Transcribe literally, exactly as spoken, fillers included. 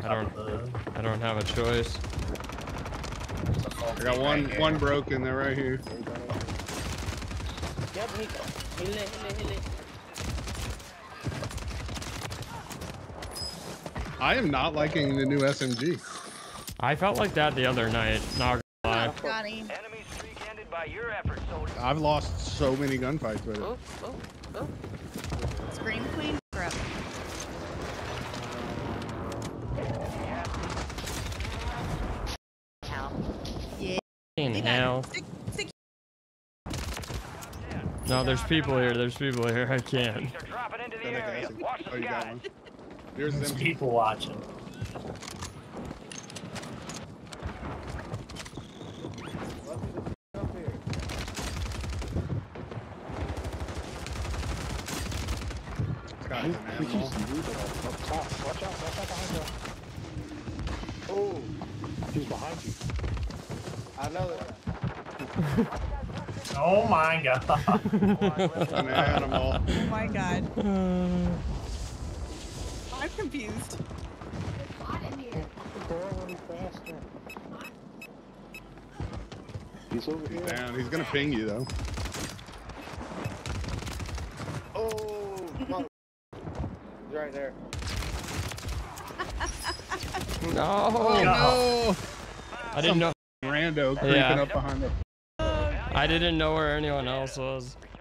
I don't. I don't have a choice. I got one one broken there right here. I am not liking the new S M G. I felt like that the other night. Not gonna lie. Got him. I've lost so many gunfights with it. Oh, oh, oh. Scream queen. Grab. Yeah. In hell. Stick, stick. No, there's people here. There's people here. I can't. Oh, you got one. Here's There's them. people watching. Guy's an animal. Watch out, watch out behind you. Oh, he's behind you. I know that. Oh my god. An animal. Oh my god. I'm confused. He's over here. Down. He's gonna ping you though. Oh, no. He's right there. No. Oh no! I didn't know. Rando creeping Yeah. up behind the. I didn't know where anyone else was.